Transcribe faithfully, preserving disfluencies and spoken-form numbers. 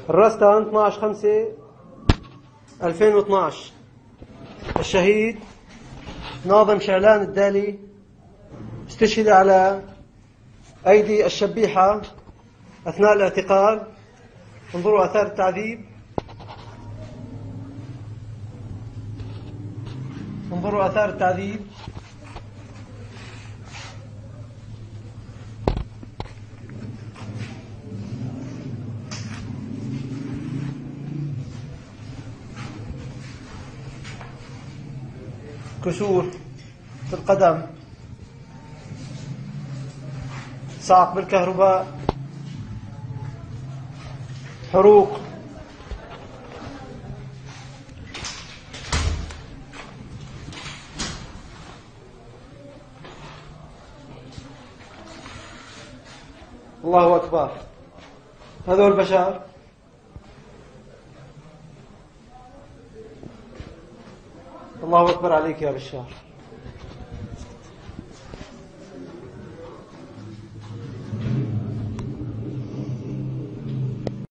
الرستان اثني عشر خمسة ألفين واثني عشر. الشهيد ناظم شعلان الدالي استشهد على أيدي الشبيحة أثناء الاعتقال. انظروا آثار التعذيب، انظروا آثار التعذيب. كسور في القدم، صعق بالكهرباء، حروق. الله أكبر. هذول بشر. الله أكبر عليك يا بشار.